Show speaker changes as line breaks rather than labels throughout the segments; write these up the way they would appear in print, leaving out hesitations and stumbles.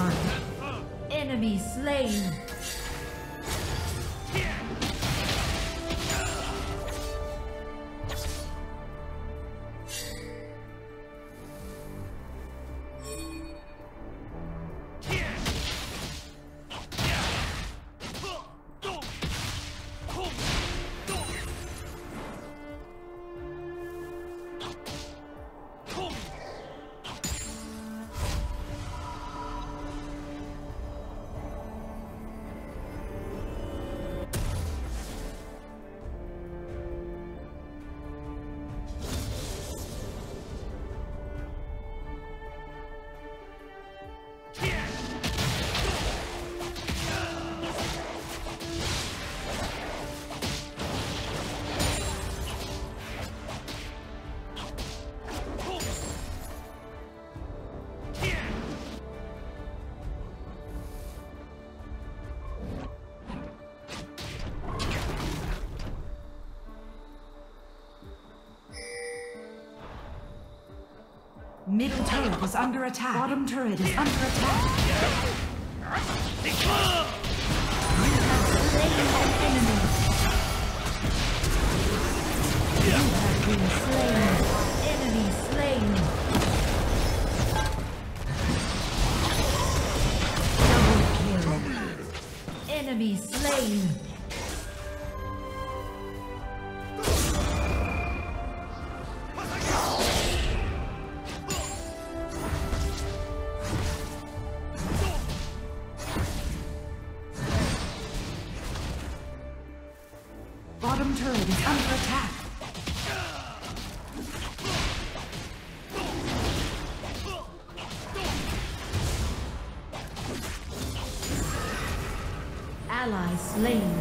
blood. Enemy slain. Middle turret is under attack. Bottom turret is under attack. You have slain an enemy. You have been slain. Enemy slain. Double kill. Enemy slain. Bottom turret is under attack. Ally slain.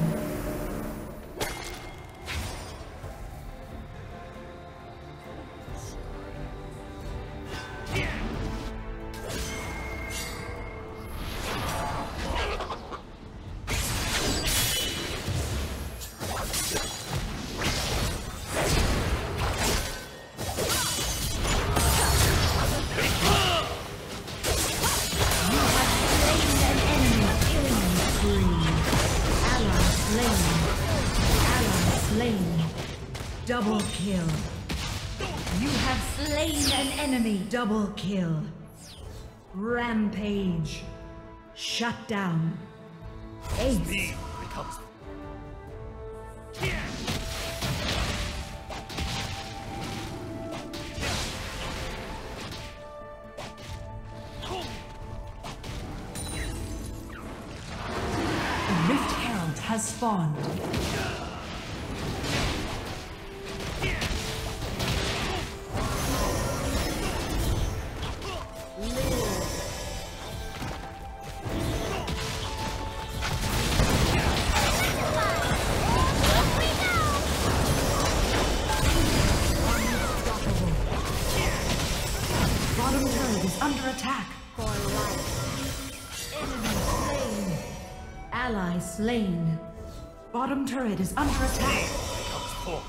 Double kill. You have slain an enemy. Double kill. Rampage. Shut down. Ace.
Speed becomes...
The Rift Herald has spawned. Bottom turret is under attack. For life. Enemy slain. Ally slain. Bottom turret is under attack.
becomes force.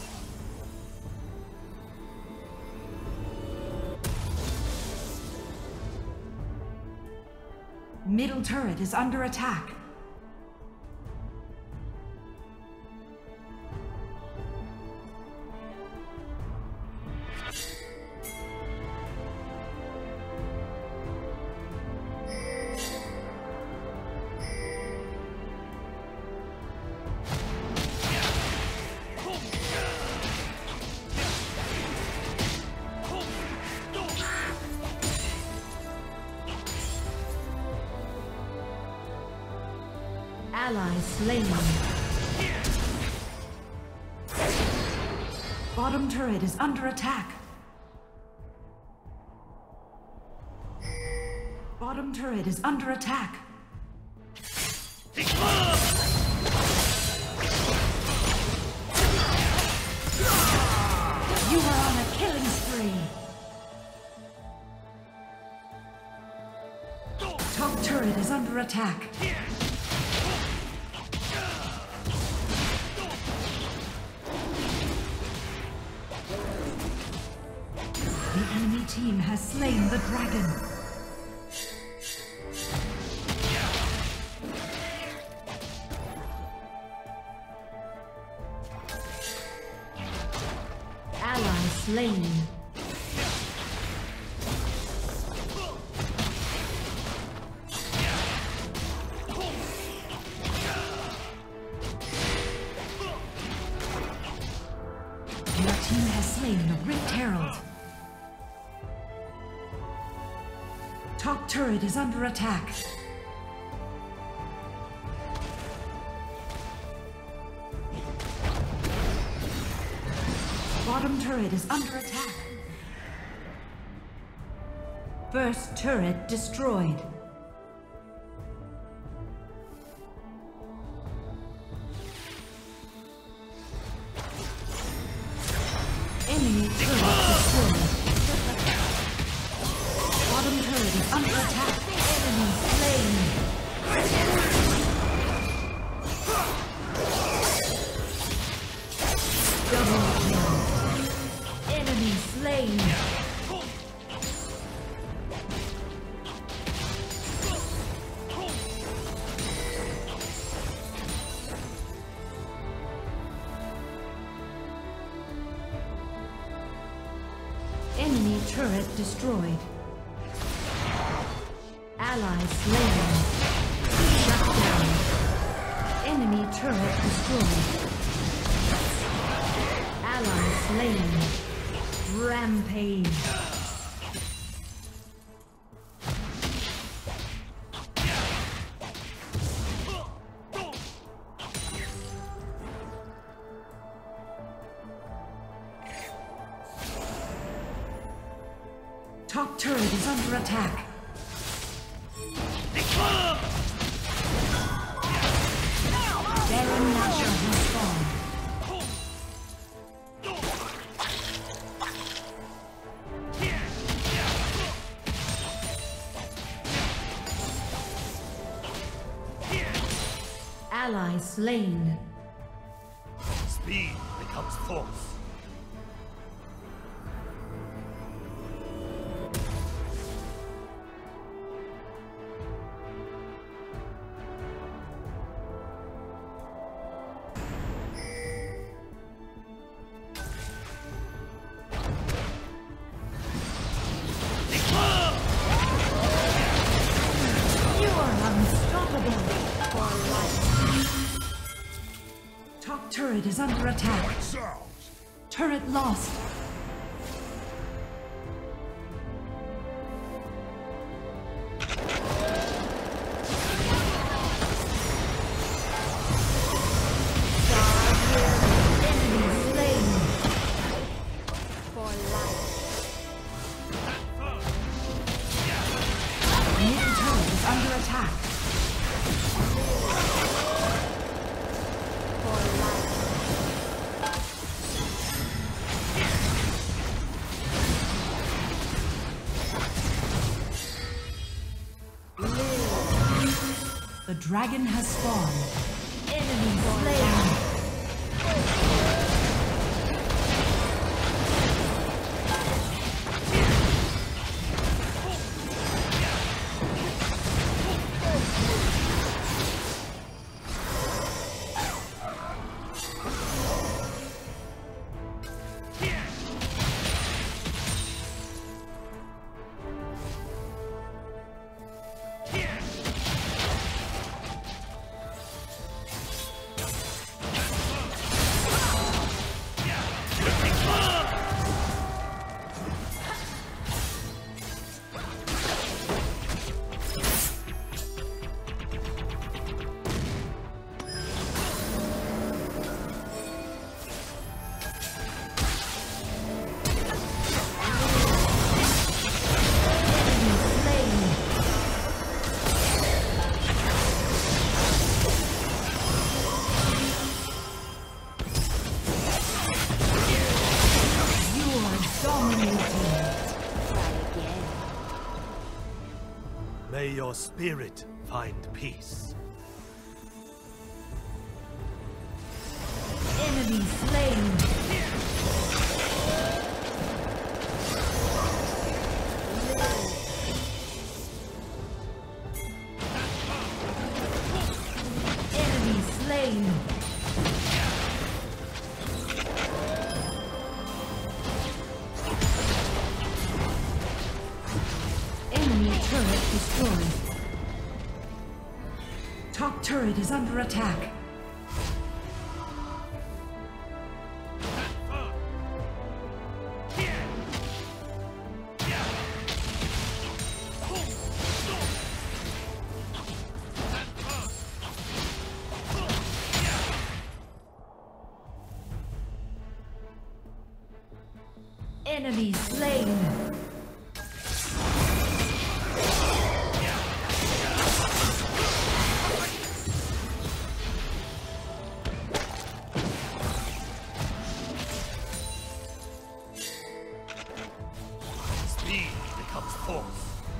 Middle turret is under attack. Ally slain. Bottom turret is under attack. Bottom turret is under attack. You are on a killing spree. Top turret is under attack. The enemy team has slain the dragon. slain. Your team has slain the Rift Herald. Top turret is under attack. Bottom turret is under attack. First turret destroyed. Enemy turret destroyed. Bottom turret is under attack. Enemy slain. Double kill. Enemy slain. Enemy turret destroyed. Ally slain. Shut down. Enemy turret destroyed. Ally slain. Rampage. Top turret is under attack. Baron Nashor has fallen. Ally slain.
Speed becomes force.
You are unstoppable for life. Top turret is under attack. Turret lost. The dragon has spawned. Enemy slain.
May your spirit find peace.
Enemy slain. Enemy slain. destroyed. Top turret is under attack. Enemy slain.
Speed becomes force.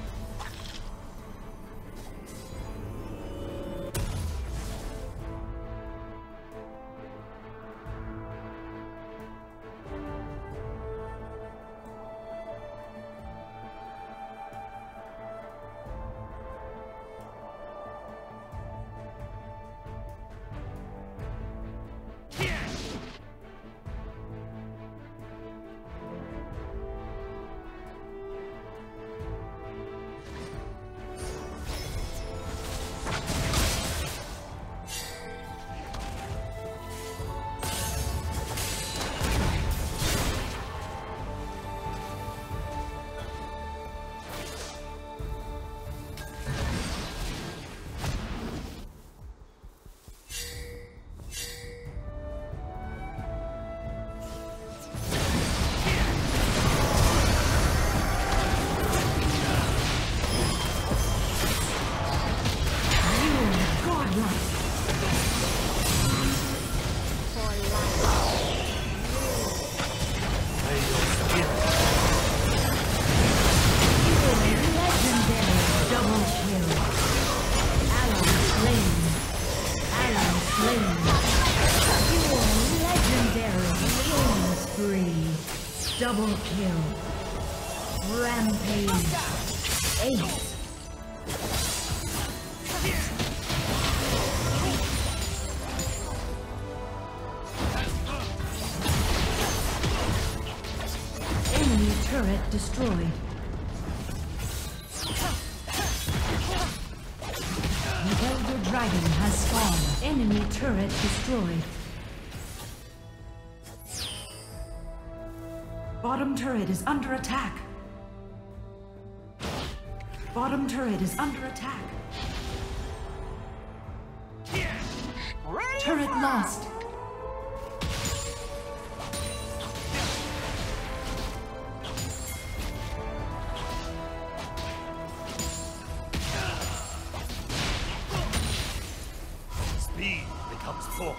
Double kill. Rampage. Ace. Enemy turret destroyed. The Elder Dragon has spawned. Enemy turret destroyed. Bottom turret is under attack. Bottom turret is under attack. Turret lost.
Speed becomes force.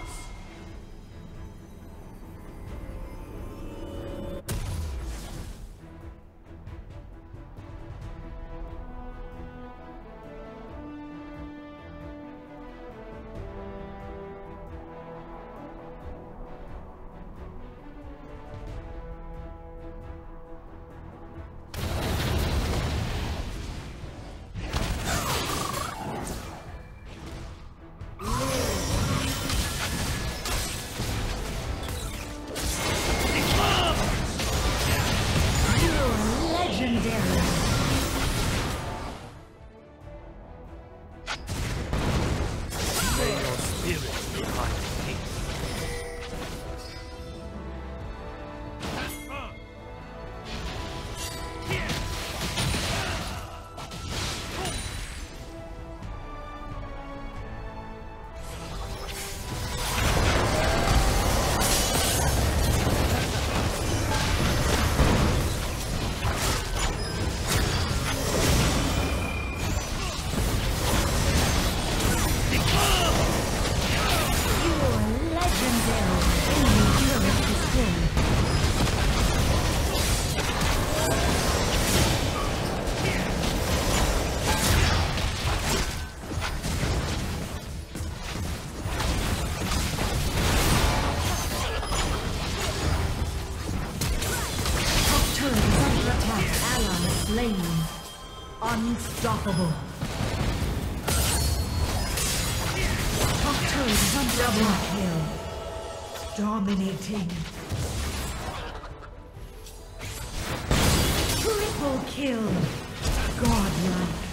Slain. Unstoppable. Top turret is on double kill. Dominating. Triple kill. Godlike.